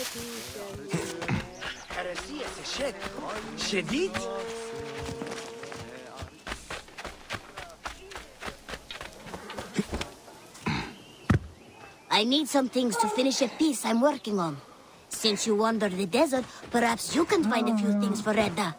شديد؟ I need some things to finish a piece I'm working on. Since you wander the desert, perhaps you can find a few things for Edda.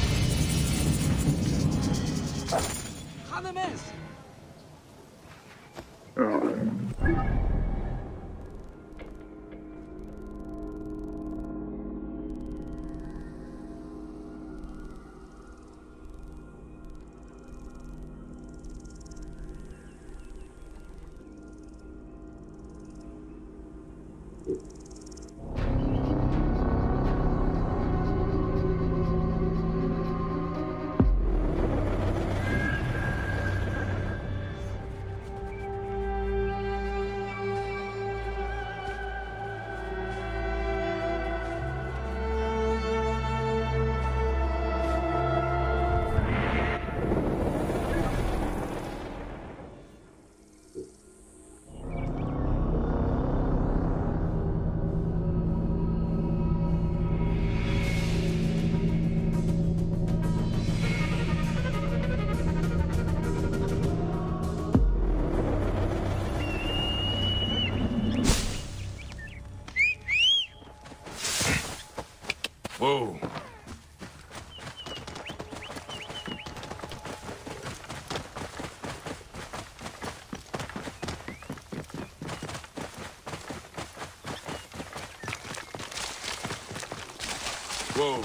Whoa. Whoa.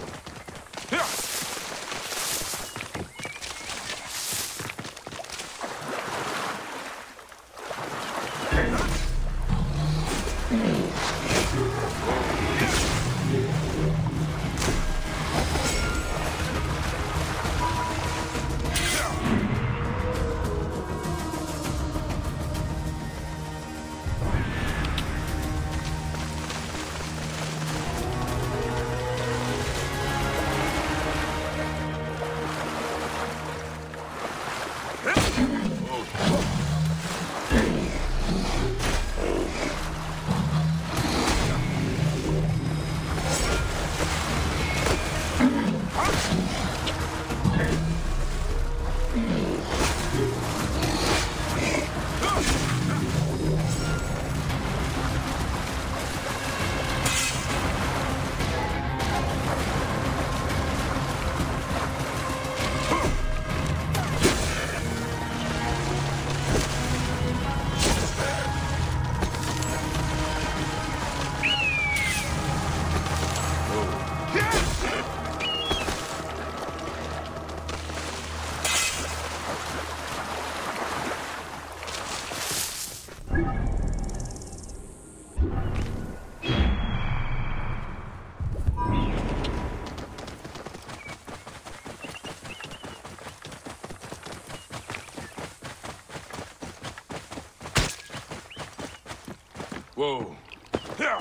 Whoa. Yeah.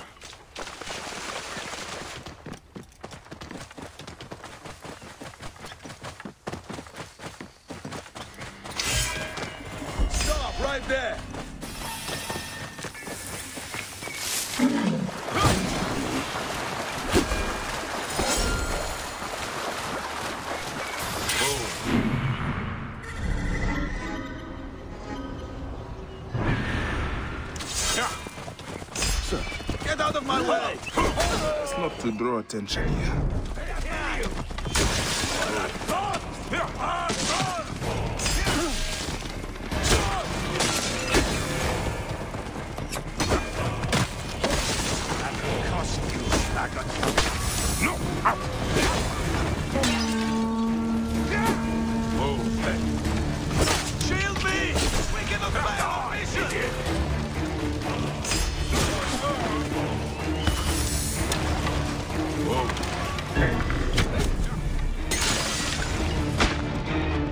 Stop right there. Get out of my way! It's not to draw attention here. Shield me! We cannot back! Whoa.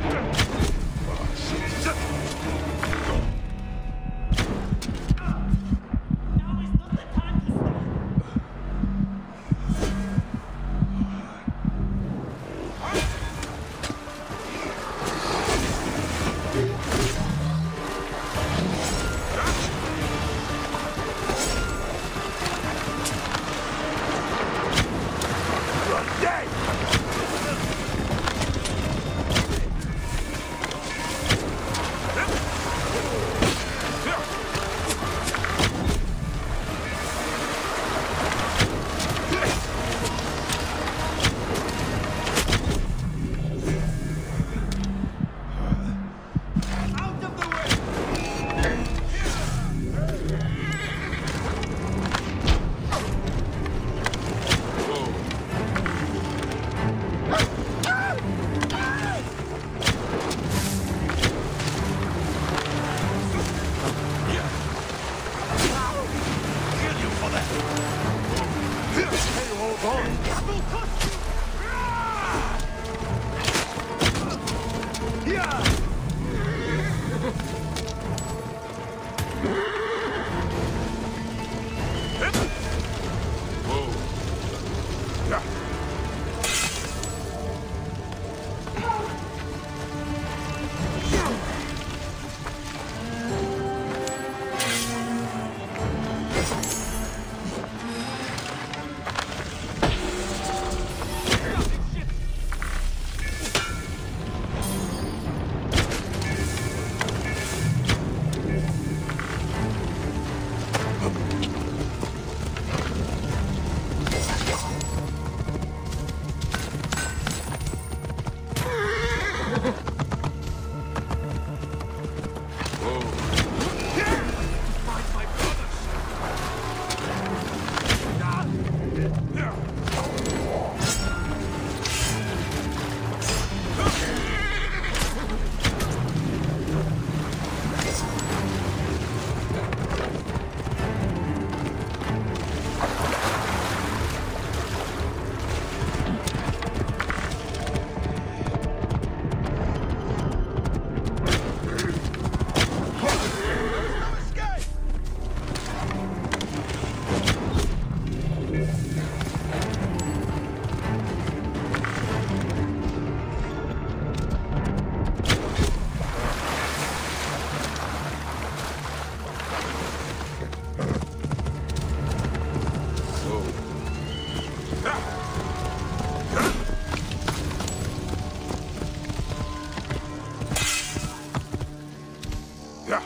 Yeah.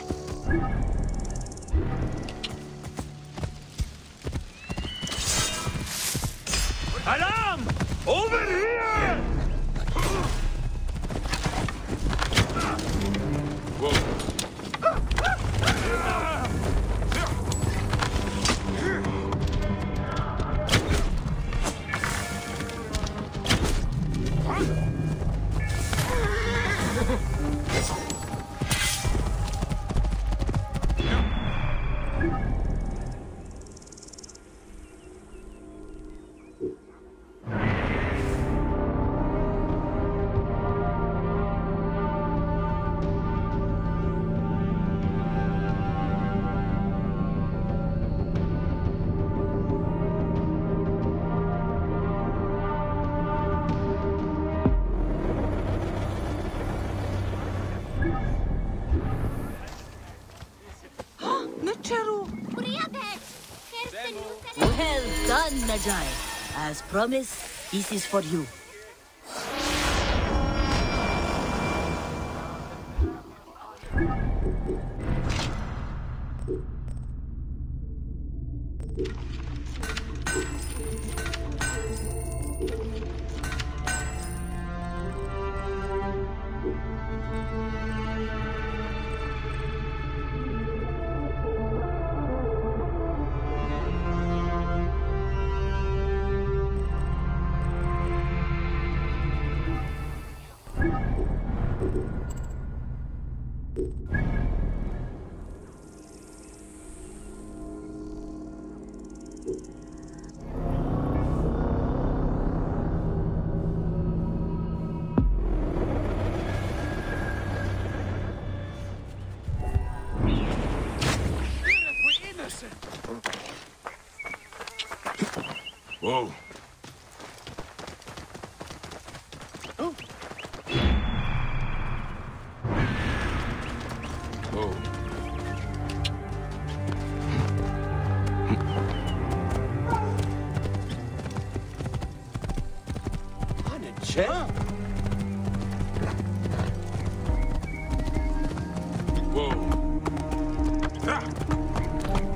Alarm! Over here! Whoa. Well done, Magi. As promised, this is for you. Whoa. Whoa. Whoa. Ah.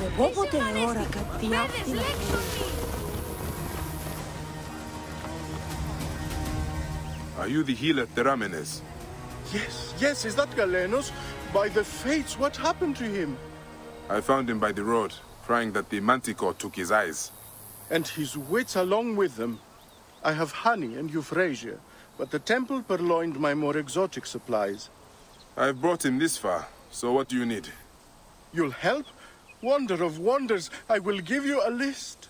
Are you the healer Teramenes? Yes, is that Galenos? By the fates, what happened to him? I found him by the road, crying that the Manticore took his eyes. And his wits along with them. I have honey and euphrasia, but the temple purloined my more exotic supplies. I've brought him this far, so what do you need? You'll help? Wonder of wonders, I will give you a list.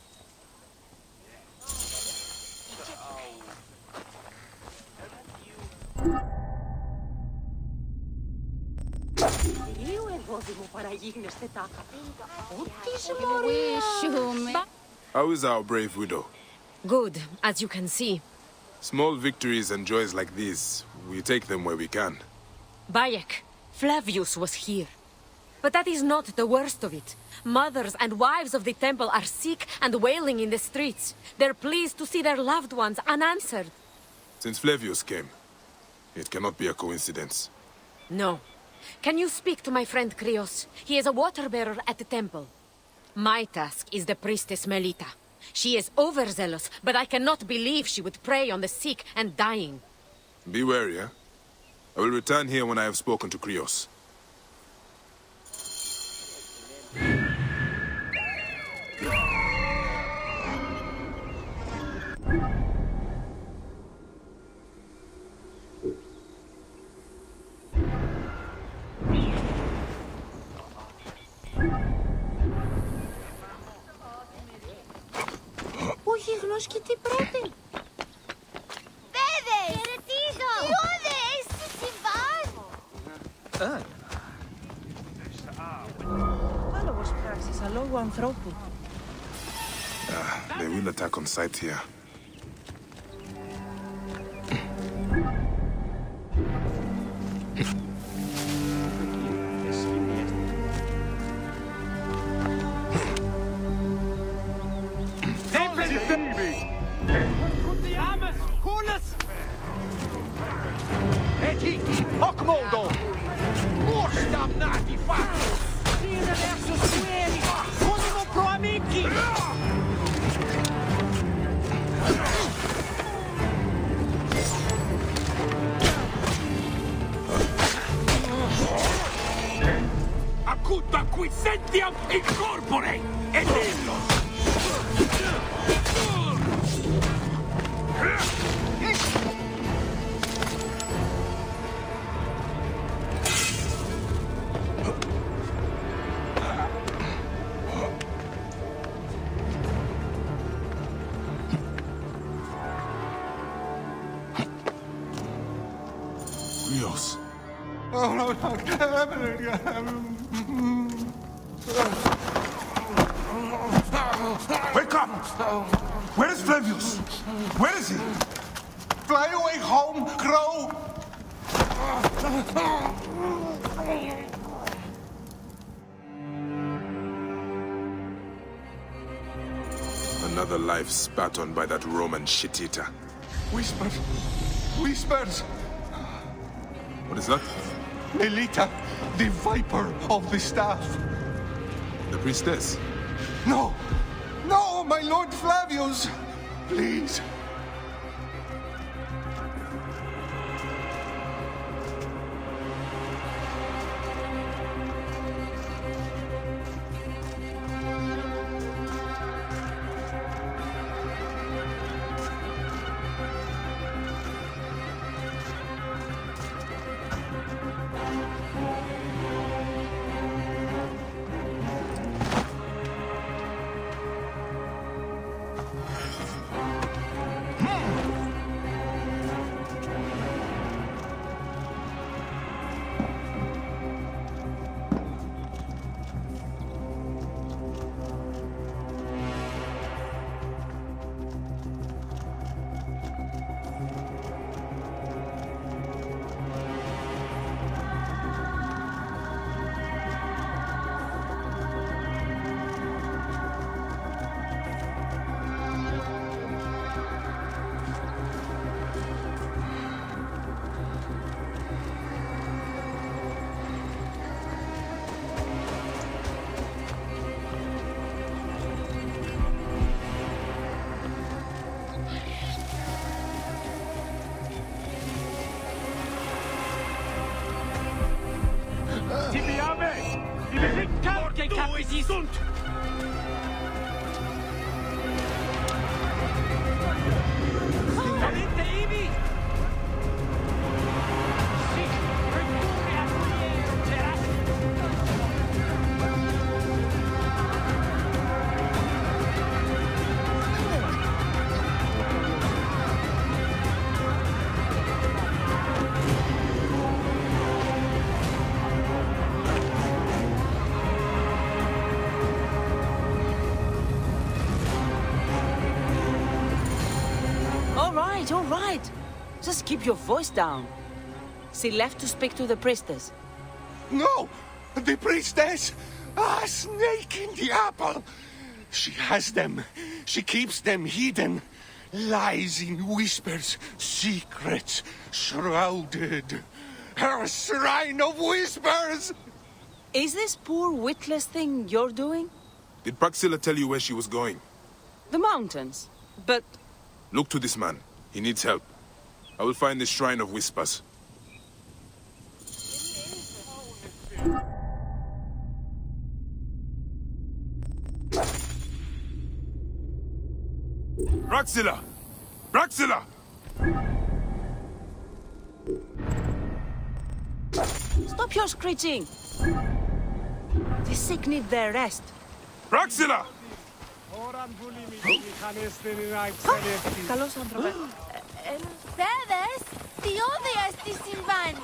How is our brave widow? Good, as you can see. Small victories and joys like these, we take them where we can. Bayek, Flavius was here. But that is not the worst of it. Mothers and wives of the temple are sick and wailing in the streets. They're pleased to see their loved ones unanswered. Since Flavius came, it cannot be a coincidence. No. Can you speak to my friend Krios? He is a water-bearer at the temple. My task is the priestess Melita. She is overzealous, but I cannot believe she would prey on the sick and dying. Be wary, eh? I will return here when I have spoken to Krios. They will attack on sight here. Acuta qui sentiam incorpore ed illos. Krios. Wake up! Where is Flavius? Where is he? Fly away home, crow! Another life spat on by that Roman shit-eater. Whispers! Whispers! What is that? Melita, the viper of the staff. The priestess? No! No, my Lord Flavius! Please! Morgen capiti sunt! Valente ibi! Sic recuria muliero geras! All right. Just keep your voice down. She left to speak to the priestess. No! The priestess! A snake in the apple! She has them. She keeps them hidden. Lies in whispers, secrets, shrouded. Her shrine of whispers! Is this poor witless thing you're doing? Did Praxilla tell you where she was going? The mountains. But... Look to this man. He needs help. I will find the Shrine of Whispers. Praxilla! Praxilla! Stop your screeching! The sick need their rest. Praxilla! Καλώς, άνθρωπε. Δέδες, τι όδια στη συμβάν.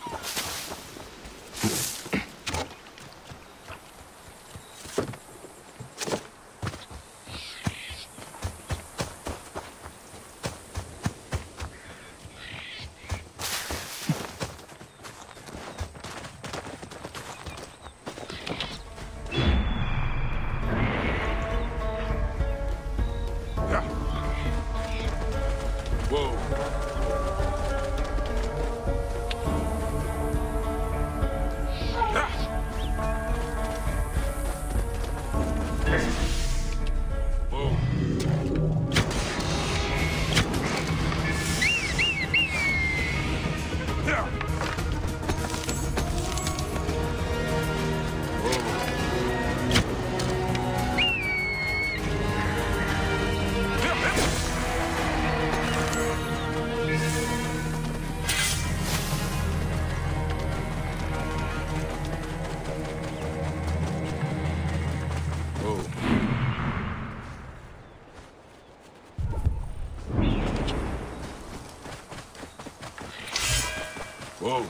Whoa.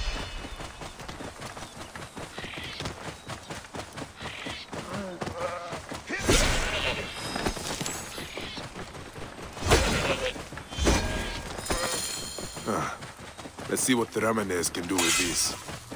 Let's see what the Ramanes can do with this.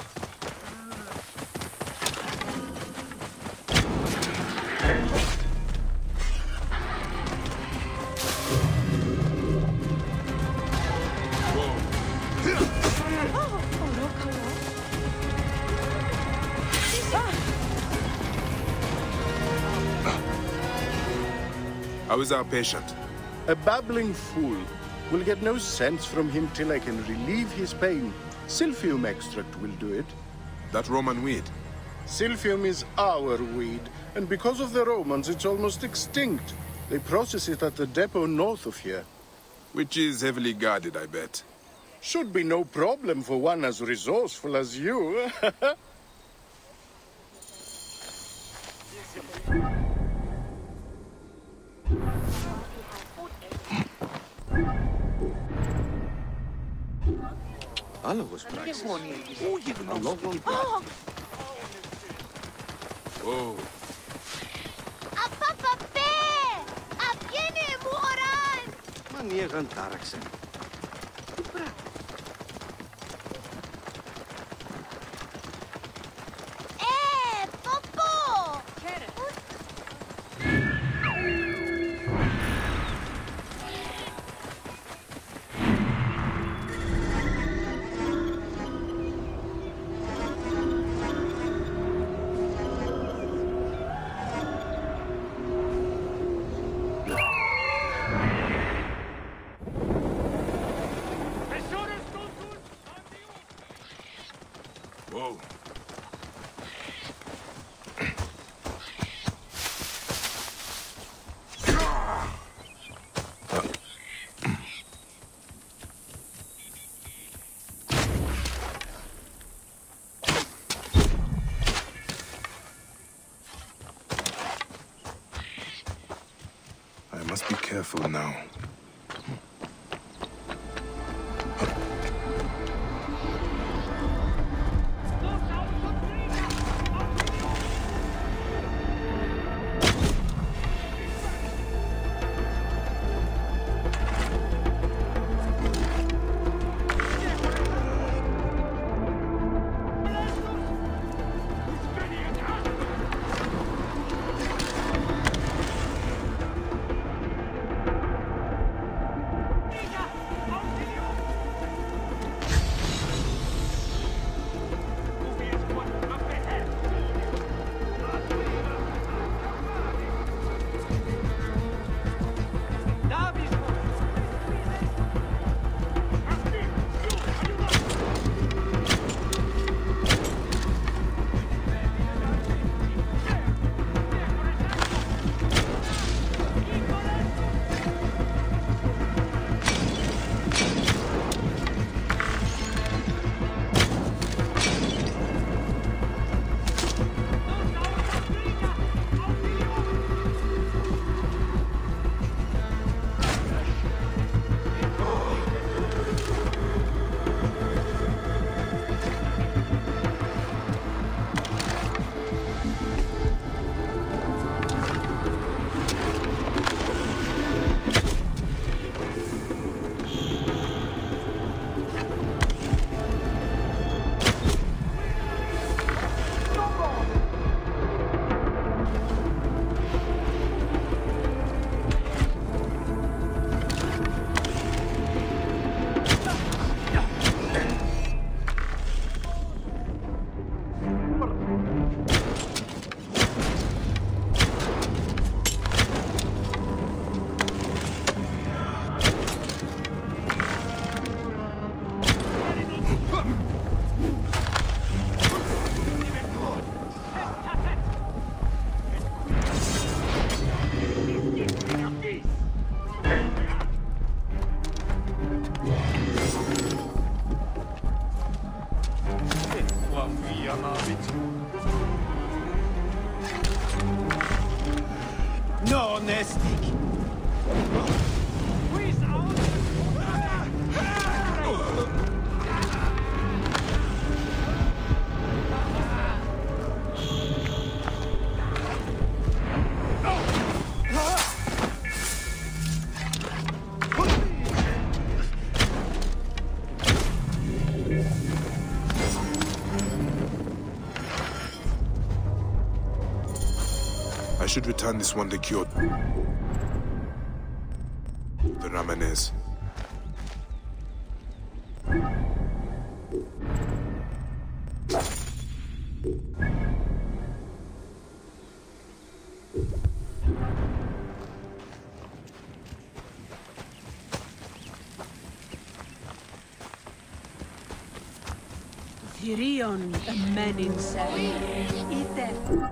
How is our patient? A babbling fool. Will get no sense from him till I can relieve his pain. Silphium extract will do it. That Roman weed? Silphium is our weed, and because of the Romans, it's almost extinct. They process it at the depot north of here. Which is heavily guarded, I bet. Should be no problem for one as resourceful as you. Άλογος πράξης. Whoa. Απαπαπέ! Απγαίνε μου χωράν! Μανίεγαν τάραξε. Ποπό! careful now. No, Nestik! I should return this one to Kyoto. The Ramanes. Thirion, the men inside. Eat them.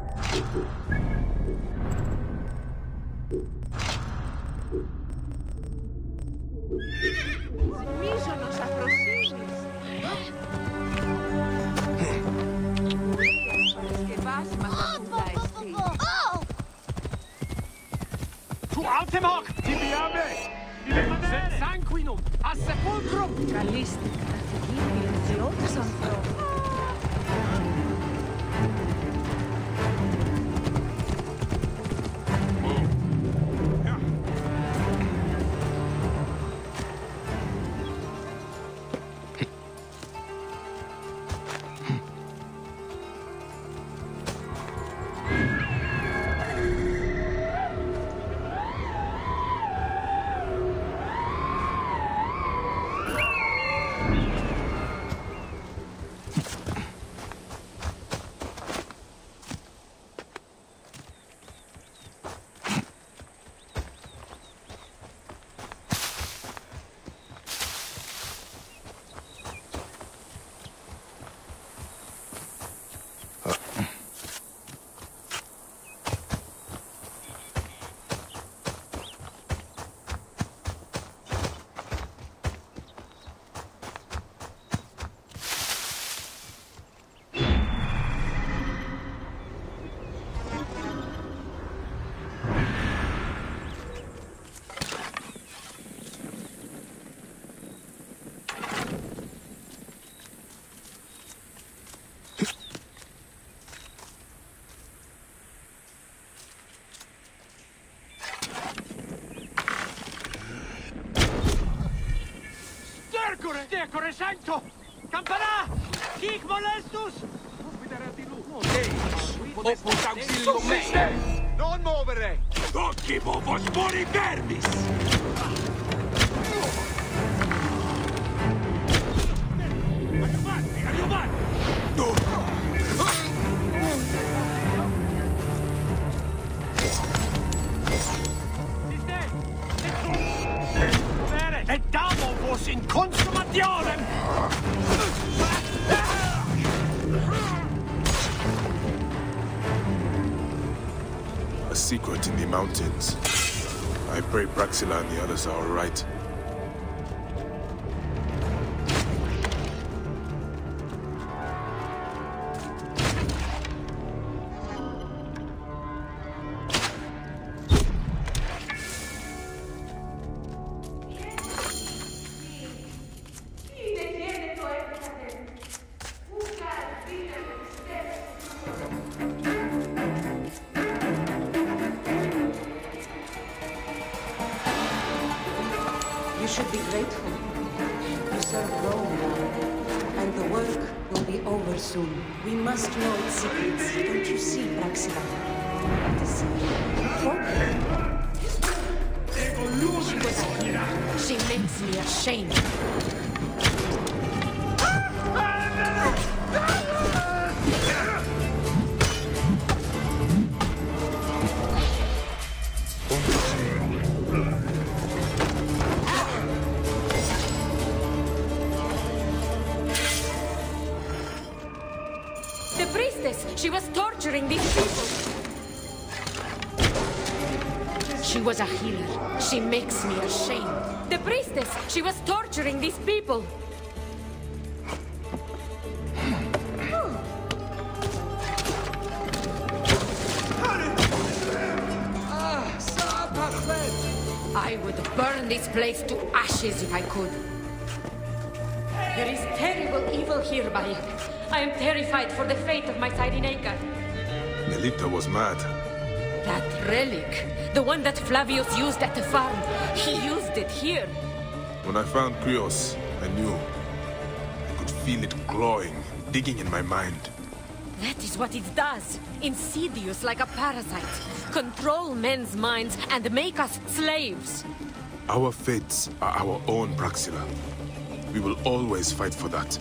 Μίζωνος αφροσύνης. Παρασκευάσματα κούτα εστί. Του Altemok! Tibiame! Sanguinum! A sepulcrum! Καλείστε καταφυγή φιλοθεώτες ανθρώπους. Decore santo! Campana! Hic molestus! Opus auxilium mei! Non movere! Docimo vos mori verbis! Aiuvanti, aiuvanti! Et damo vos in consumationem! A secret in the mountains. I pray Praxila and the others are all right. You should be grateful. You serve Rome now, and the work will be over soon. We must know its secrets. Don't you see, Praxila? To see She was a hero. She makes me ashamed. The priestess! She was torturing these people! She was a healer. She makes me ashamed. The priestess! She was torturing these people! I would burn this place to ashes if I could. There is terrible evil here, Bayek. I am terrified for the fate of my Cyrenaica. Melita was mad. That relic, the one that Flavius used at the farm, he used it here. When I found Krios, I knew. I could feel it clawing, digging in my mind. That is what it does. Insidious like a parasite. Control men's minds and make us slaves. Our fates are our own, Praxila. We will always fight for that.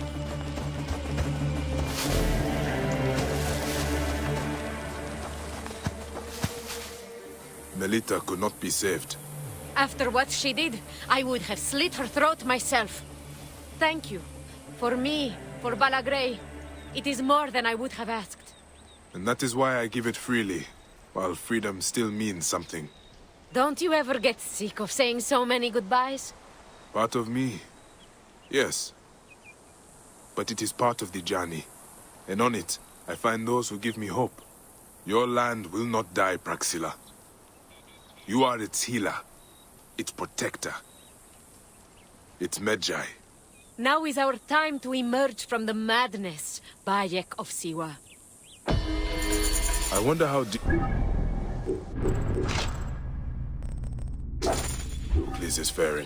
Melita could not be saved. After what she did, I would have slit her throat myself. Thank you. For me, for Balagrae. It is more than I would have asked. And that is why I give it freely, while freedom still means something. Don't you ever get sick of saying so many goodbyes? Part of me, yes. But it is part of the journey. And on it, I find those who give me hope. Your land will not die, Praxila. You are its healer, its protector, its Medjay. Now is our time to emerge from the madness, Bayek of Siwa. I wonder how Liz is faring.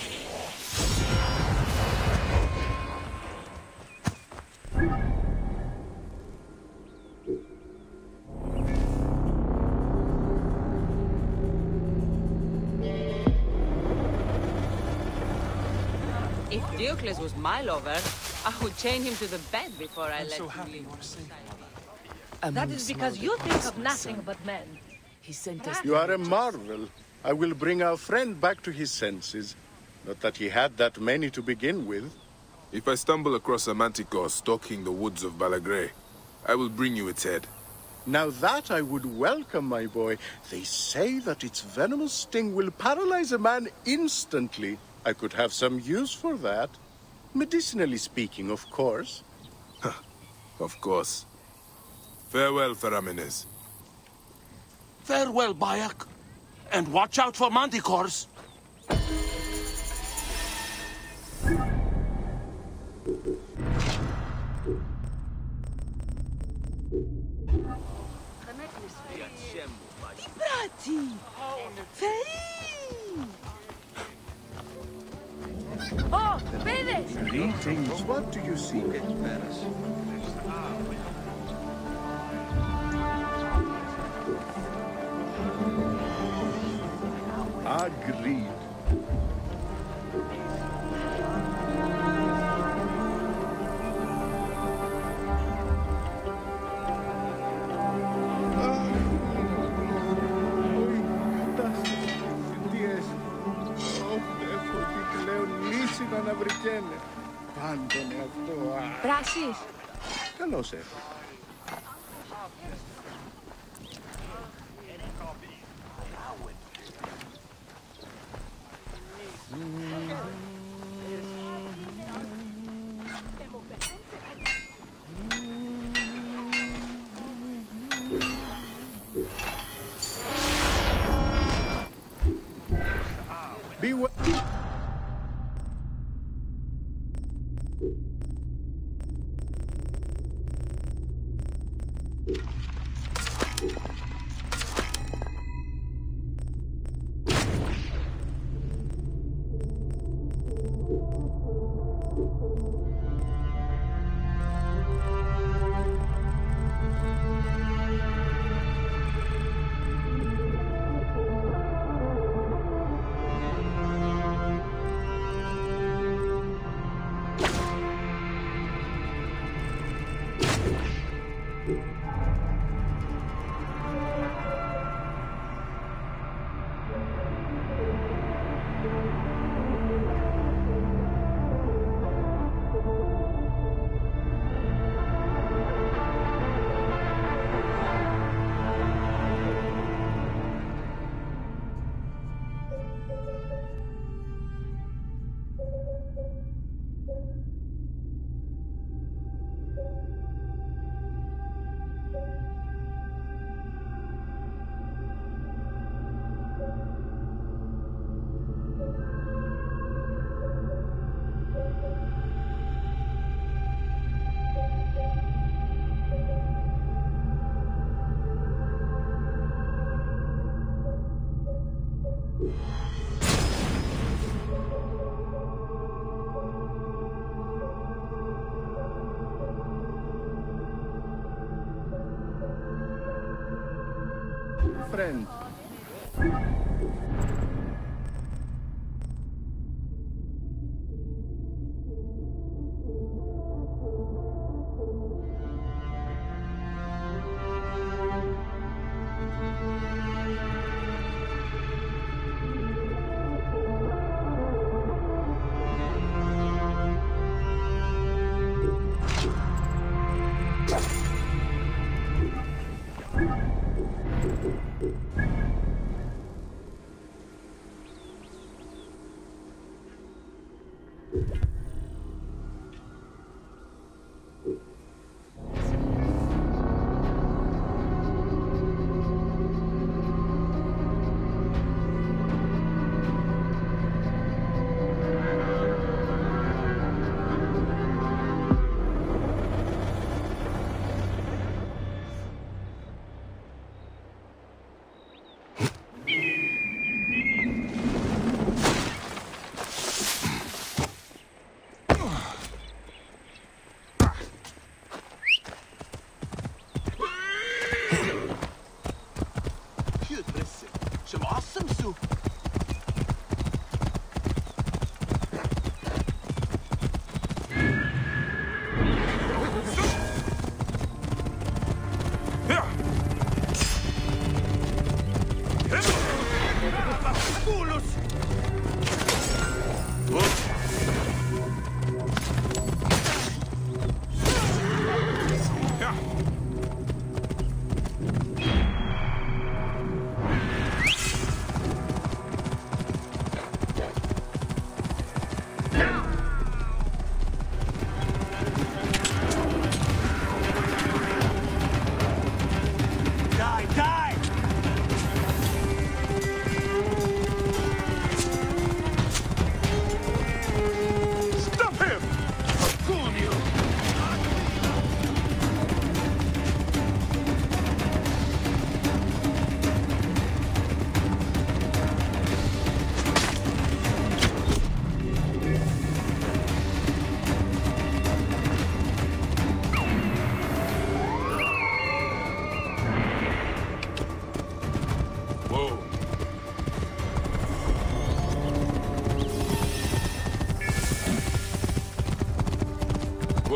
If Diocles was my lover, I would chain him to the bed before I let him leave. That is because you think of nothing but men. He sent us. You are a marvel. I will bring our friend back to his senses. Not that he had that many to begin with. If I stumble across a manticore stalking the woods of Balagrae, I will bring you its head. Now that I would welcome, my boy. They say that its venomous sting will paralyze a man instantly. I could have some use for that. Medicinally speaking, of course. Of course. Farewell, Theramenes. Farewell, Bayek. And watch out for manticores. Brati! Fei! Oh, Pedes! Greetings. What do you seek? Agreed. Να βρικαίνε. Πάντων αυτό. Πράσις. Καλώς έρθει. Friend.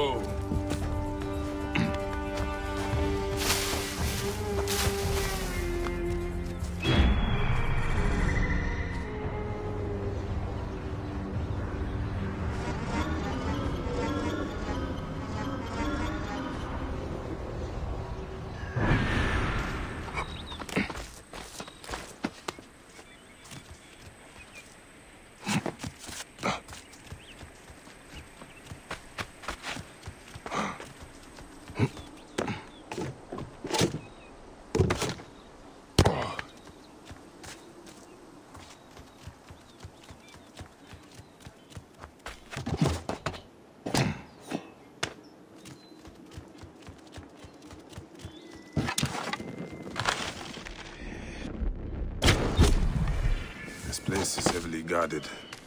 go. This place is heavily guarded.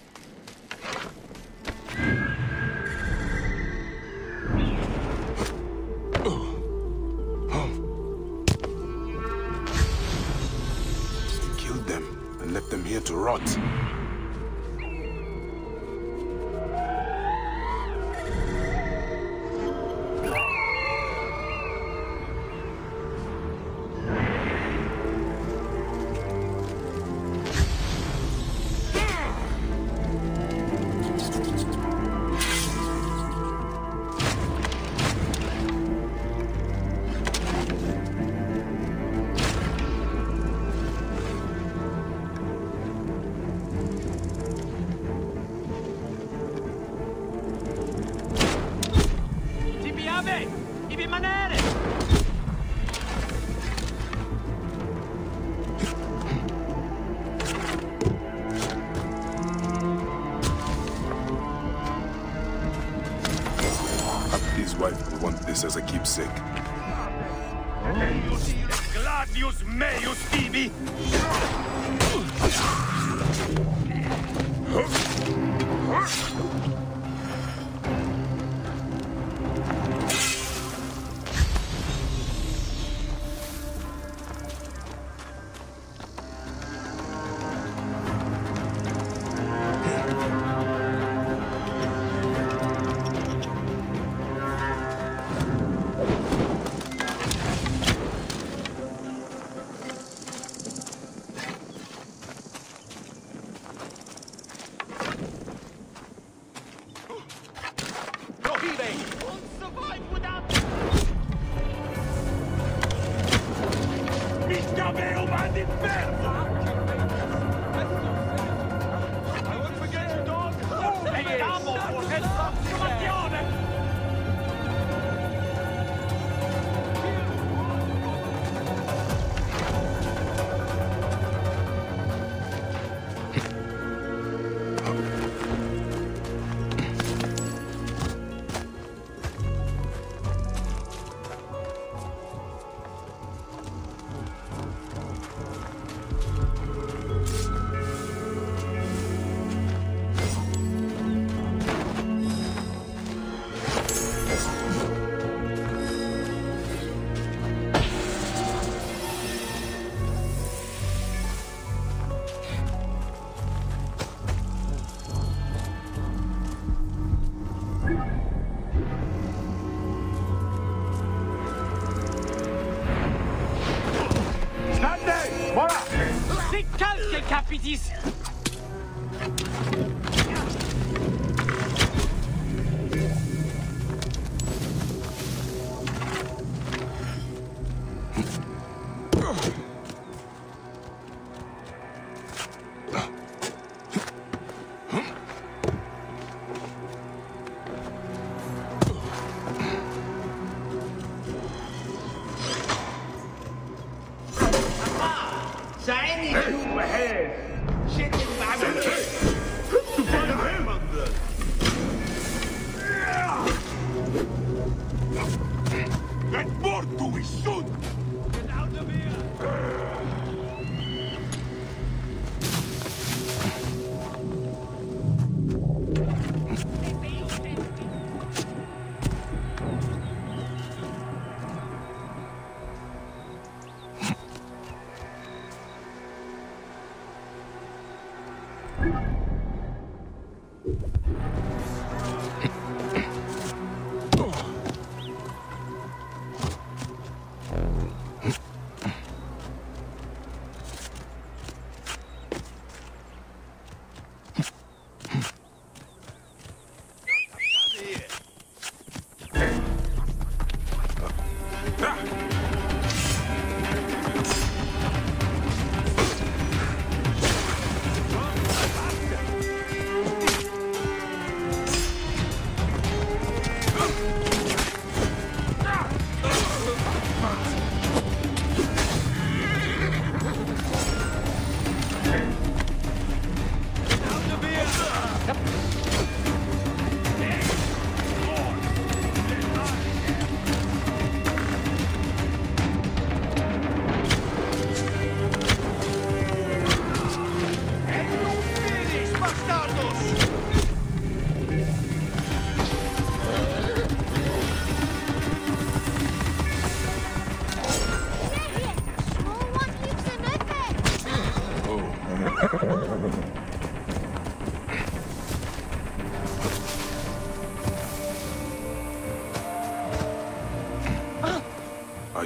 They killed them and left them here to rot. His wife will want this as a keepsake. Gladius meus tibi! Capitis! ساعدني تشوف حيل شد المعبد Get more to me soon! Get out of here!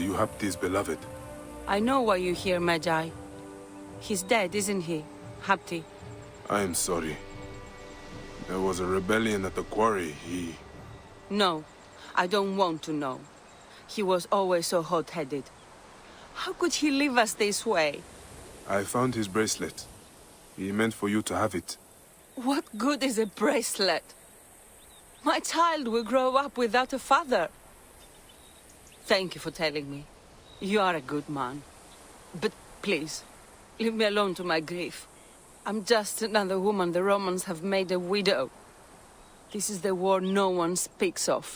you Hapti's beloved? I know why you're here, Magi. He's dead, isn't he, Hapti? I am sorry. There was a rebellion at the quarry. No, I don't want to know. He was always so hot-headed. How could he leave us this way? I found his bracelet. He meant for you to have it. What good is a bracelet? My child will grow up without a father. Thank you for telling me. You are a good man. But please, leave me alone to my grief. I'm just another woman the Romans have made a widow. This is the war no one speaks of.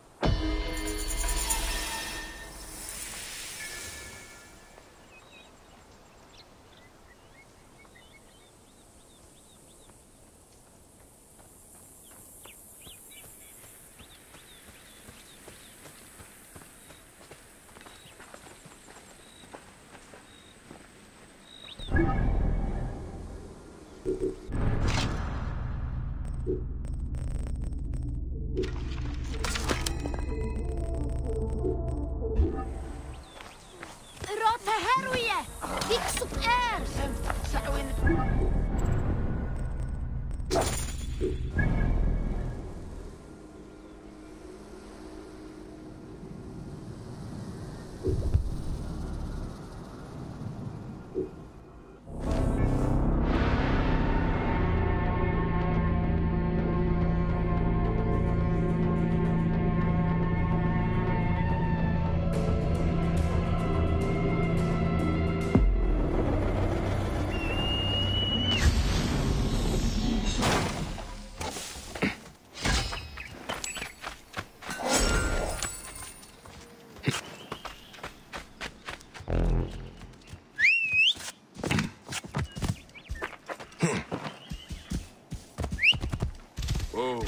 Oh.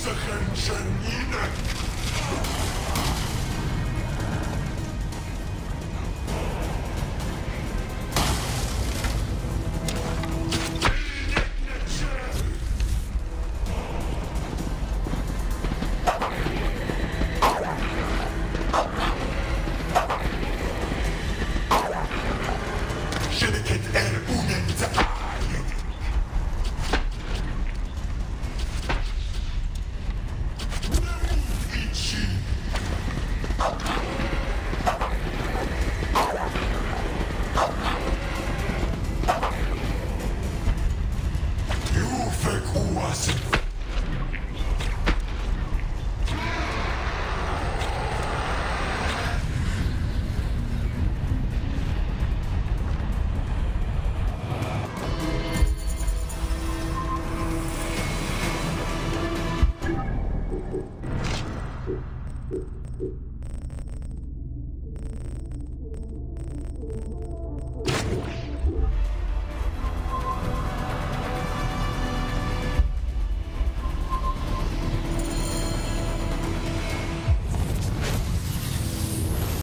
Juve Kuas.